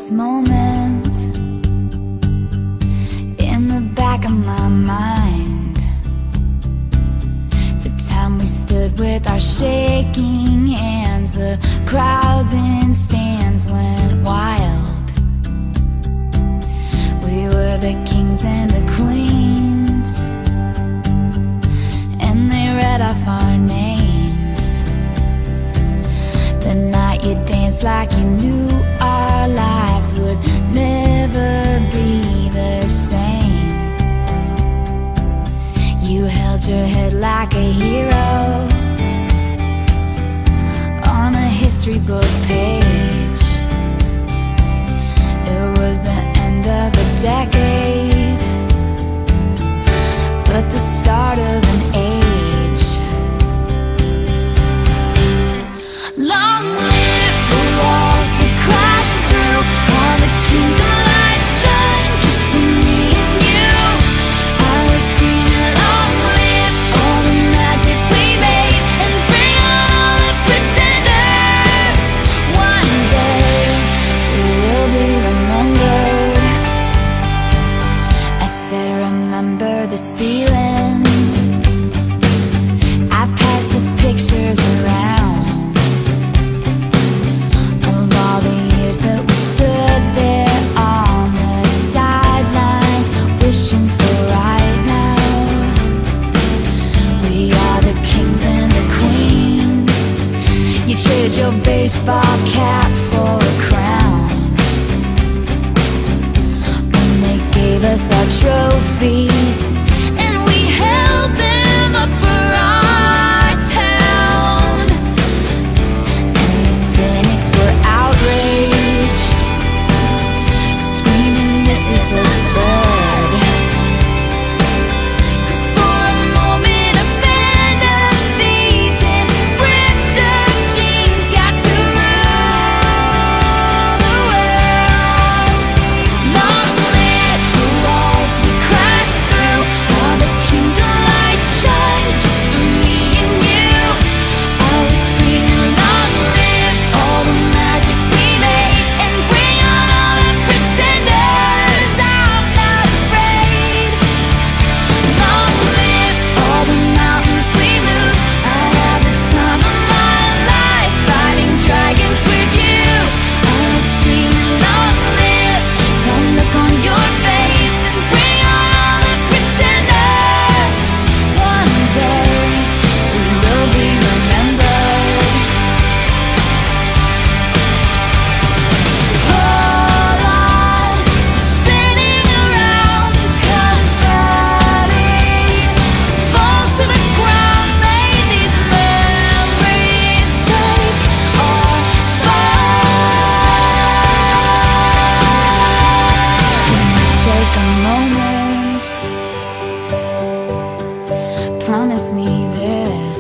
this moment in the back of my mind. The time we stood with our shaking hands, the crowds in stands went wild. We were the kings and the queens, and they read off our names. The night you danced like you knew our lives would never be the same. You held your head like a hero on a history book page. It was the end of a decade, but the start of an age. Long live the walls we crashed through, all the kingdom lights shine just for me and you. I was screaming, long live all the magic we made, and bring on all the pretenders. One day we will be remembered. I said, remember this feeling. I passed the pictures around of all the years that we stood there on the sidelines, wishing for right now. We are the kings and the queens. You trade your baseball cap for a crown. When they gave us our trophies and we held them up for our town, and the cynics were outraged, screaming, this is absurd. 'Cause for a moment a band of thieves in ripped up jeans got to rule the world. Long live the walls we crashed through, all the kingdom lights shine just for me and you. I was screaming, long live all the magic we made, and bring on all the pretenders. I'm not afraid. Long live all the mountains we moved. I had the time of my life fighting dragons with you. I was screaming, long live the look on your face, and bring on all the pretenders. One day we will be remembered. Hold on to spinning around, the confetti falls to the ground. May these memories break or fall. Can you take a moment? Promise me this,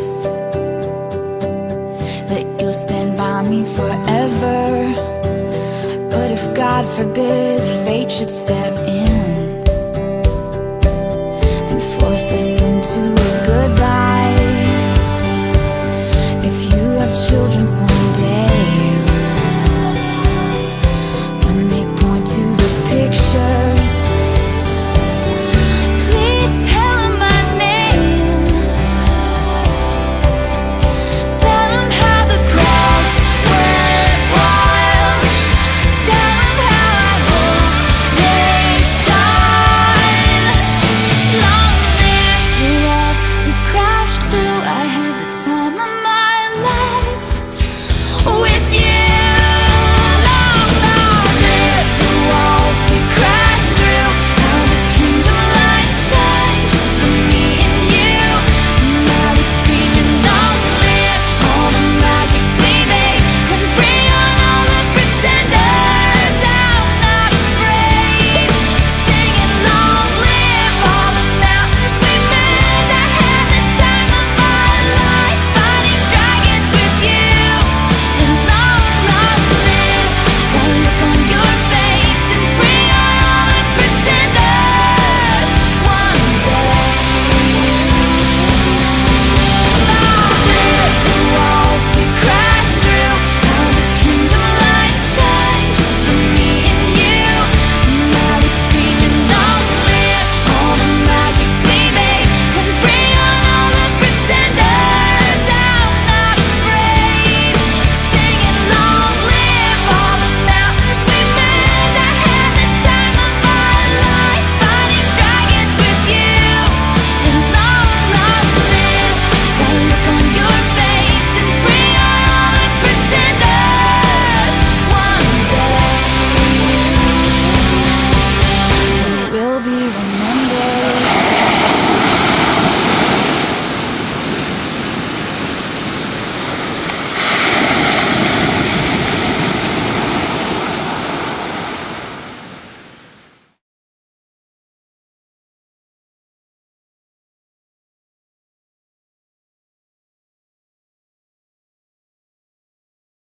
that you'll stand by me forever. But if God forbid fate should step in and force us into a goodbye, if you have children someday,